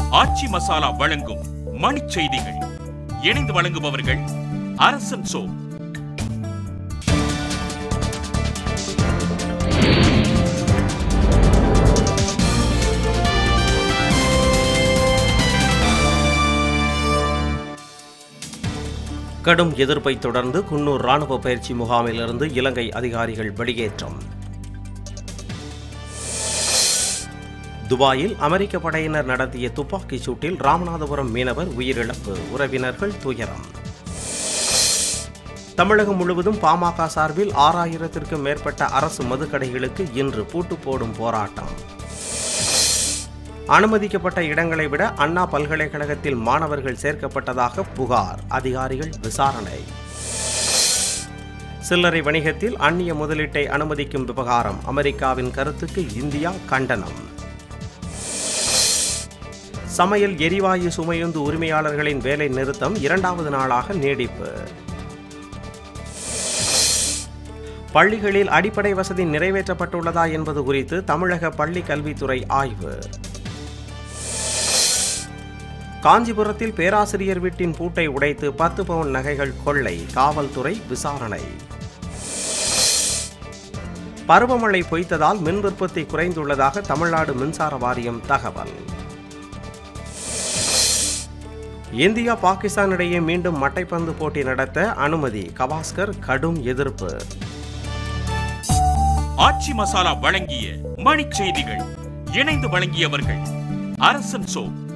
ஆச்சி மசாலா வழங்கும் மணிச் செய்திகள். இணைந்து வழங்குபவர்கள் அரசன் சோ. கடும் எதிர்ப்பை தொடர்ந்து குன்னூர் ராணுவ பயிற்சி முகாமிலிருந்து இலங்கை அதிகாரிகள் வெளியேற்றம். துபாயில் அமெரிக்க படையினர் நடத்திய துப்பாக்கிச் சூட்டில் ராமநாதபுரம் மீனவர் உயிரிழப்பு, உறவினர்கள் துயரம். தமிழகம் முழுவதும் பாமக சார்பில் 6000த்திற்கும் மேற்பட்ட அரசு மதுக்கடைகளுக்கு இன்று பூட்டு போடும் போராட்டம். அனுமதிக்கப்பட்ட இடங்களை விட அண்ணா பல்கலைக்கழகத்தில் மாணவர்கள் சேர்க்கப்பட்டதாக புகார், அதிகாரிகள் விசாரணை. சில்லறை வணிகத்தில் அந்நிய முதலீட்டை அனுமதிக்கும் விவகாரம், அமெரிக்காவின் கருத்துக்கு இந்தியா கண்டனம். சமையல் எரிவாயு சுமையுந்து உரிமையாளர்களின் வேலை நிறுத்தம் 2வது நாளாக நீடிப்பு. பள்ளிகளில் அடிப்படை வசதி நிறைவேற்றப்பட்டுள்ளதா என்பது குறித்து தமிழக பள்ளி கல்வித்துறை ஆய்வு. காஞ்சிபுரத்தில் பேராசிரியர் வீட்டின் பூட்டை உடைத்து 10 பவுன் நகைகள் கொள்ளை, காவல்துறை விசாரணை. பருவமழை பொய்த்ததால் மின் உற்பத்தி குறைந்துள்ளதாக தமிழ்நாடு மின்சார வாரியம் தகவல். இந்தியா பாகிஸ்தான் இடையே மீண்டும் மட்டைப்பந்து போட்டி நடத்த அனுமதி, கவாஸ்கர் கடும் எதிர்ப்பு. ஆச்சி மசாலா வழங்கிய மணிச் செய்திகள். இணைந்து வழங்கியவர்கள் அரசன் சோ.